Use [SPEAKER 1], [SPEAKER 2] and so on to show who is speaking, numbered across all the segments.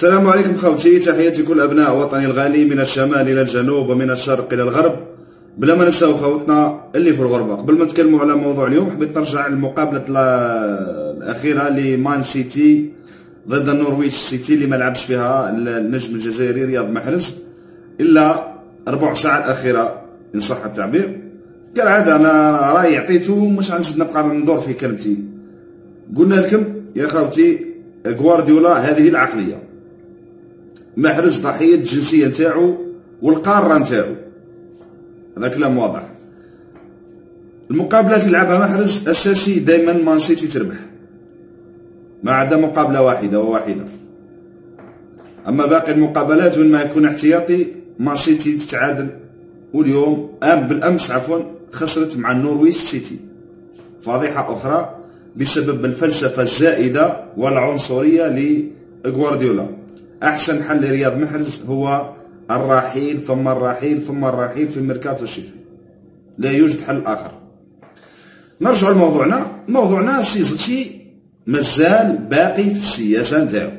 [SPEAKER 1] السلام عليكم خوتي، تحياتي كل ابناء وطني الغالي من الشمال الى الجنوب ومن الشرق الى الغرب، بلا ما ننساو خوتنا اللي في الغربه. قبل ما نتكلموا على موضوع اليوم حبيت نرجع للمقابله الاخيره لمان سيتي ضد النورويتش سيتي اللي ما لعبش فيها النجم الجزائري رياض محرز الا ربع ساعه الاخيره ان صح التعبير. كالعاده انا راي عطيته، مش غنزيد نبقى ندور في كلمتي. قلنا لكم يا خوتي غوارديولا هذه العقليه، محرز ضحيه الجنسيه نتاعو والقاره نتاعو، هذا كلام واضح. المقابلات اللي لعبها محرز اساسي دائما مان سيتي تربح، ما عدا مقابله واحده اما باقي المقابلات وين ما يكون احتياطي مان سيتي تتعادل. واليوم بالامس خسرت مع النورويتش سيتي، فضيحه اخرى بسبب الفلسفه الزائده والعنصريه لغوارديولا. احسن حل لرياض محرز هو الرحيل ثم الرحيل ثم الرحيل في الميركاتو الشتوي، لا يوجد حل اخر. نرجع لموضوعنا. سي زيتشي مازال باقي في السياسه نتاعو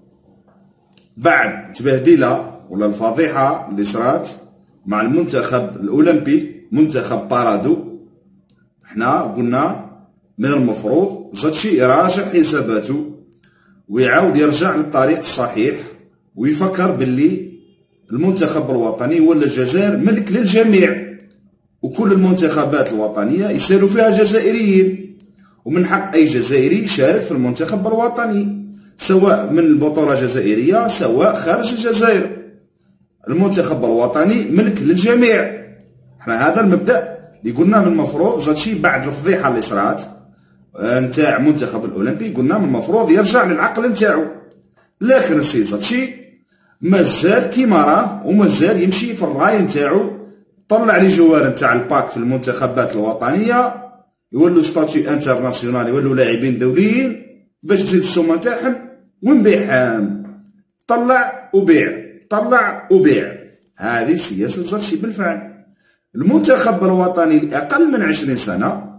[SPEAKER 1] بعد التبهديله ولا الفضيحه اللي صرات مع المنتخب الاولمبي، منتخب بارادو. احنا قلنا من المفروض زيتشي يراجع حساباته ويعاود يرجع للطريق الصحيح، ويفكر باللي المنتخب الوطني ولا الجزائر ملك للجميع، وكل المنتخبات الوطنيه يسيروا فيها جزائريين، ومن حق اي جزائري يشارك في المنتخب الوطني سواء من بطوله جزائريه سواء خارج الجزائر. المنتخب الوطني ملك للجميع. احنا هذا المبدا اللي قلنا من المفروض زيتشي بعد الفضيحه اللي صرات نتاع المنتخب الاولمبي قلنا من المفروض يرجع للعقل نتاعو. لكن السي زيتشي مازال كيما راه ومازال يمشي في الراي نتاعو. طلع لي جوار نتاع الباك في المنتخبات الوطنيه يولوا ستاتيو انترناسيونال، يولوا لاعبين دوليين باش تزيد السومه نتاعهم ونبيعهم. طلع وبيع. هذه سياسه زيتشي بالفعل. المنتخب الوطني لاقل من 20 سنه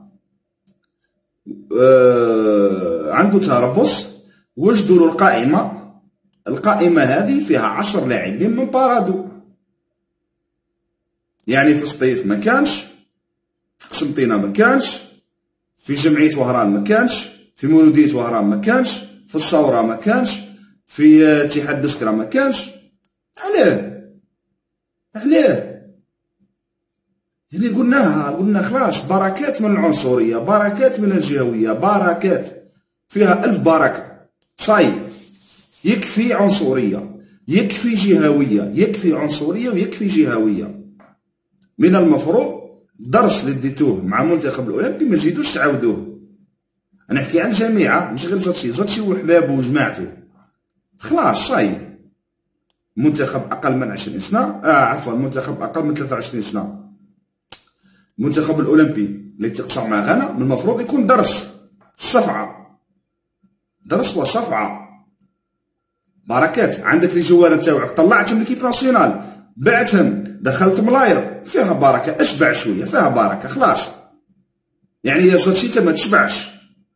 [SPEAKER 1] عنده تربص، وجدوا له القائمه هذه فيها 10 لاعبين من بارادو. يعني في سطيف ما كانش، في قسنطينه ما كانش، في جمعيه وهران ما كانش، في مولوديه وهران ما كانش، في الثوره ما كانش، في اتحاد بسكره ما كانش. علاه اللي قلنا خلاص، بركات من العنصريه، بركات من الجهويه، بركات فيها 1000 بركه. صاي يكفي عنصريه، يكفي جهويه، يكفي عنصريه ويكفي جهويه. من المفروض درس اللي ديتوه مع المنتخب الاولمبي ما تزيدوش تعاودوه. انا نحكي على الجميع مش غير زيتشي وحبابه وجماعته. خلاص صاي، منتخب اقل من 20 سنه منتخب اقل من 23 سنه، المنتخب الاولمبي اللي تقصع مع غانا من المفروض يكون درس وصفعه. بركات عندك لي جوار نتاوعك طلعتهم ليكيب ناسيونال، بعتهم دخلت ملاير فيها بركه، اشبع شويه فيها بركه. خلاص يعني يا زيتشي انت ما تشبعش،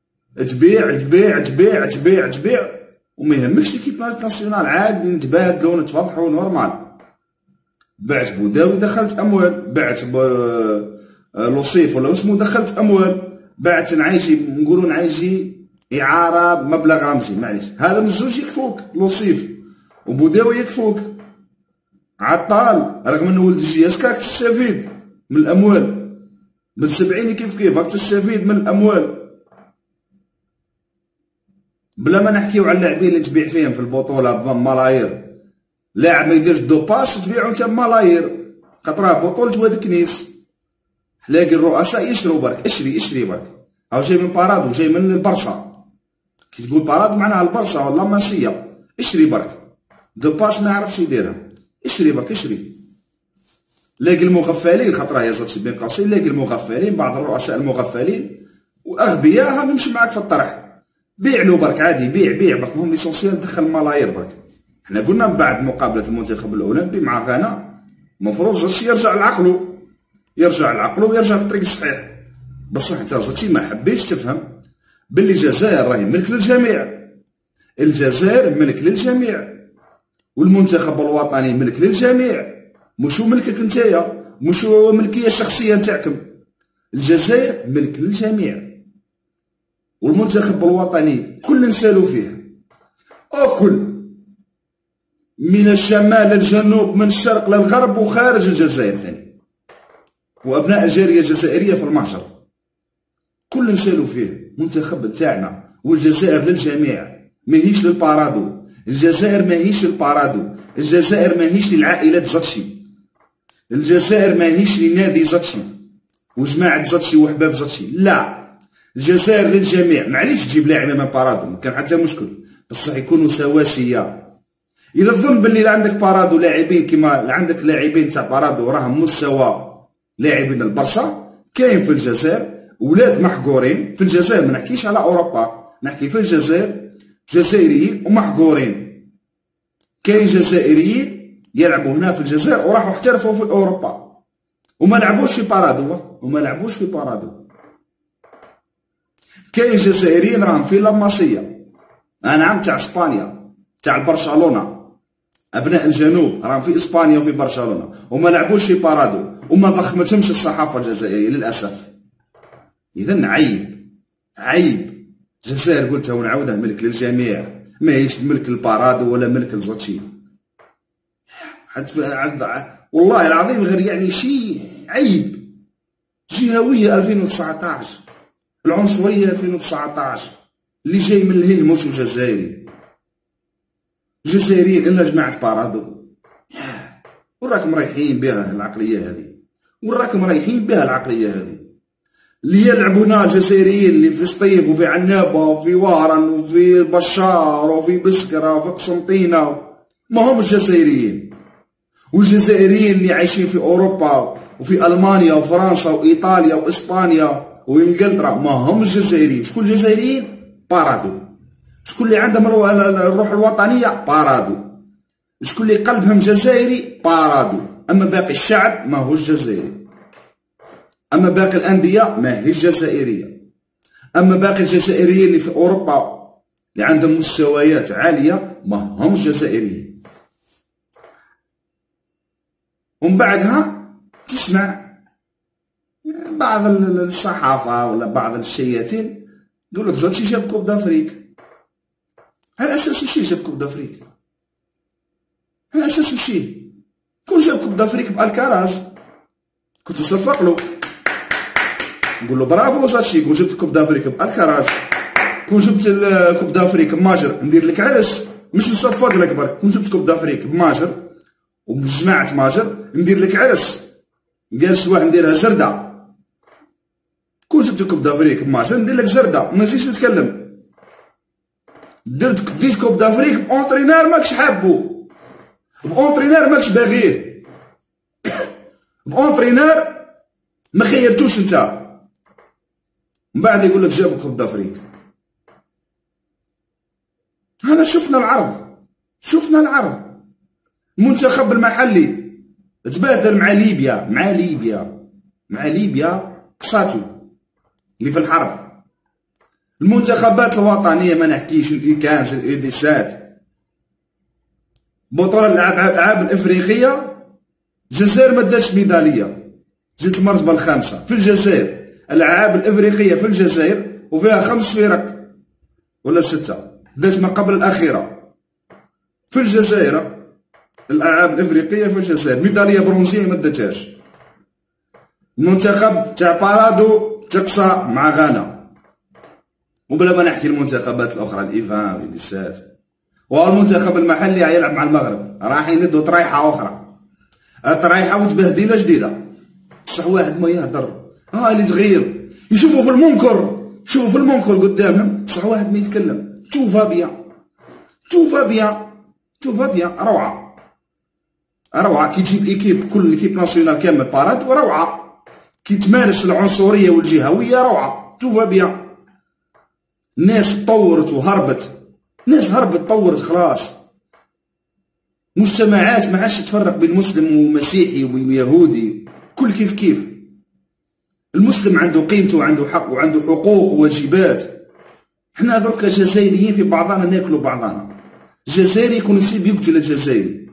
[SPEAKER 1] تبيع وما يهمكش ليكيب ناسيونال، عادي نتبادلوا نتفضحوا نورمال. بعت بوداوي دخلت اموال، بعت لوصيف ولا اسمه دخلت اموال، بعت نقولوا نعيشي اعاره بمبلغ رمزي، معليش هذا من الزوج يكفوك، لوصيف وبوداوي يكفوك. عطال رغم انه ولد الجياس راك تستفيد من الاموال، من 70 كيف راك تستفيد من الاموال. بلا ما نحكيو على اللاعبين اللي تبيع فيهم في البطوله بملايير. لاعب ما يديرش دو باس تبيعو انت بملايير، خاطرها بطولة واد كنيس. تلاقي الرؤساء يشروا برك، اشري برك. هاو جاي من بارادو، جاي من البرصا. كي تقول بارادو معناها البرصا ولا ماسية. اشري برك دو باس ما يعرفش يديرها، اشري برك اشري. لاقي المغفلين، خاطرها يا زيتشي بين قوسين، لاقي المغفلين بعض الرؤساء المغفلين واغبياء هم يمشوا معاك في الطرح. بيع له برك عادي، بيع برك، مهم ليسونسيال دخل ملايير برك. احنا قلنا من بعد مقابله المنتخب الاولمبي مع غانا المفروض زيتشي يرجع لعقله ويرجع للطريق الصحيح. بصح انت زيتشي ما حبيتش تفهم باللي الجزائر راهي ملك للجميع. الجزائر ملك للجميع، والمنتخب الوطني ملك للجميع، مش ملكك نتايا، مش ملكيه شخصيه نتاعكم. الجزائر ملك للجميع، والمنتخب الوطني كل نسالو فيه، الكل من الشمال للجنوب، من الشرق للغرب وخارج الجزائر ثاني، وابناء الجاليه الجزائريه في المهجر كل نسالو فيه. منتخب نتاعنا، والجزائر للجميع، ماهيش للبارادو. الجزائر ماهيش للبارادو، الجزائر ماهيش للعائلات زاتشي، الجزائر ماهيش لنادي زاتشي وجماعه زاتشي وحباب زاتشي، لا، الجزائر للجميع. معليش تجيب لاعب من بارادو، ما كان حتى مشكل، بصح يكونوا سواسيه. اذا تظن باللي عندك بارادو لاعبين كيما عندك لاعبين تاع بارادو راهم مستوى لاعبين البرصا، كاين في الجزائر ولاد محقورين في الجزائر، ما نحكيش على اوروبا، نحكي في الجزائر، جزائريين ومحقورين. كاين جزائريين يلعبوا هنا في الجزائر وراحوا احترفوا في اوروبا وما لعبوش في بارادو، وما لعبوش في بارادو. كاين جزائريين راهم في لاماسيا، نعم، تاع اسبانيا، تاع برشلونه، ابناء الجنوب راهم في اسبانيا وفي برشلونه وما لعبوش في بارادو، وما ضخمتهمش الصحافه الجزائريه للاسف. اذا عيب، عيب. الجزائر قلتها ونعاودها ملك للجميع، ماهيش ملك البارادو ولا ملك الزاتشي. والله العظيم غير يعني شيء عيب. جهويه 2019، العنصريه 2019، اللي جاي من الهيه مش جزائري، جزائريين الا جماعه بارادو. وراكم رايحين بها العقليه هذه، وراكم رايحين بها العقليه هذه. اللي يلعبونا الجزائريين اللي في سطيف وفي عنابه وفي وهران وفي بشار وفي بسكره وفي قسنطينه ما همش جزائريين. والجزائريين اللي عايشين في اوروبا وفي المانيا وفرنسا وايطاليا واسبانيا وانجلترا ما همش جزائريين. شكون الجزائريين؟ بارادو. شكون اللي عندهم الروح الوطنيه؟ بارادو. شكون اللي قلبهم جزائري؟ بارادو. اما باقي الشعب ما هوش جزائري، اما باقي الانديه ما هيش جزائريه، اما باقي الجزائريين اللي في اوروبا اللي عندهم مستويات عاليه ما همش جزائريين. ومن بعدها تسمع بعض الصحافه ولا بعض الشياطين يقول لك زاتشي جاب كوب دافريك. على اساس وشي جاب كوب دافريك؟ على اساس وشي؟ كون جاب كوب دافريك بالكاراز كنت نصفق له، نقول له برافو زاتشي. كون جبت كوب دافريك بالكاراز، كون جبت كوب دافريك بماجر ندير لك عرس، مش نصفق لك برك. كون جبت كوب دافريك بماجر وبجماعة ماجر ندير لك عرس، جالس واحد نديرها زردة. كون جبت كوب دافريك بماجر ندير لك زردة، ما نزيدش نتكلم. ديت كوب دافريك بأونترينار ماكش حابو، بأونترينار ماكش باغيه، بأونترينار ما خيرتوش انت. من بعد يقول لك جابوا كوب دافريك. هنا شفنا العرض، شفنا العرض. المنتخب المحلي تبادل مع ليبيا، مع ليبيا قصاتو اللي في الحرب. المنتخبات الوطنيه ما نحكيش، الإيكانز، الإيديسات، بطولة الألعاب الإفريقية الجزائر ما داتش ميدالية، جات المرتبة الخامسة في الجزائر. الألعاب الإفريقية في الجزائر وفيها 5 فرق ولا 6، دات ما قبل الأخيرة في الجزائر. الألعاب الإفريقية في الجزائر ميدالية برونزية ما داتهاش. المنتخب تاع بارادو تقصى مع غانا، وبلا ما نحكي المنتخبات الأخرى الإيفان والإيديسات. والمنتخب المحلي يلعب مع المغرب، رايحين يدوا طريحة أخرى، طريحة وتبهديلة جديدة. بصح واحد ما يهدر، اللي تغيظ يشوفوا في المنكر، شوفوا في المنكر قدامهم، بصح واحد ما يتكلم. تو فا بيان، تو فا بيان، تو فا بيان. روعة، روعة. كي تجيب ايكيب، كل ايكيب ناسيونال كامل باراد وروعة. كي تمارس العنصرية والجهوية روعة، تو فا بيان. الناس تطورت وهربت، الناس هربت طورت خلاص. مجتمعات ما عادش تفرق بين مسلم ومسيحي ويهودي، كل كيف كيف. المسلم عنده قيمته وعنده حق وعنده حقوق وواجبات. حنا دركا جزائريين في بعضنا ناكلوا بعضنا، الجزائري يكون يسيب يقتل الجزائري.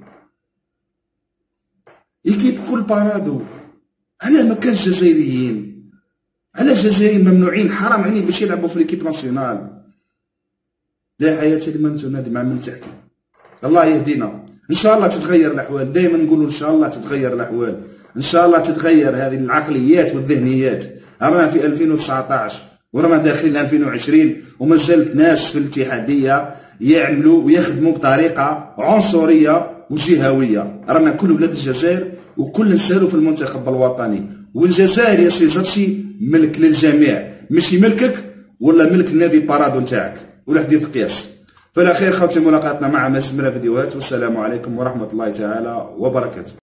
[SPEAKER 1] ايكيب كل بارادو، علاه ما كانش جزائريين؟ علاه الجزائريين ممنوعين؟ حرام عليه باش يلعبوا في ليكيب ناسيونال. لا حياة لمن تنادي مع من تحكي. الله يهدينا. ان شاء الله تتغير الاحوال، دائما نقولوا ان شاء الله تتغير الاحوال، ان شاء الله تتغير هذه العقليات والذهنيات. رانا في 2019 ورانا داخلين 2020 وما زالت ناس في الاتحاديه يعملوا ويخدموا بطريقه عنصريه وجهويه. رانا كل ولاد الجزائر وكل نسالوا في المنتخب الوطني، والجزائر يا سي زرشي ملك للجميع، ماشي ملكك ولا ملك النادي بارادو نتاعك ولا حديث قياس. فلا خير خوتي، ملاقاتنا مع مزيد من الفيديوهات، والسلام عليكم ورحمه الله تعالى وبركاته.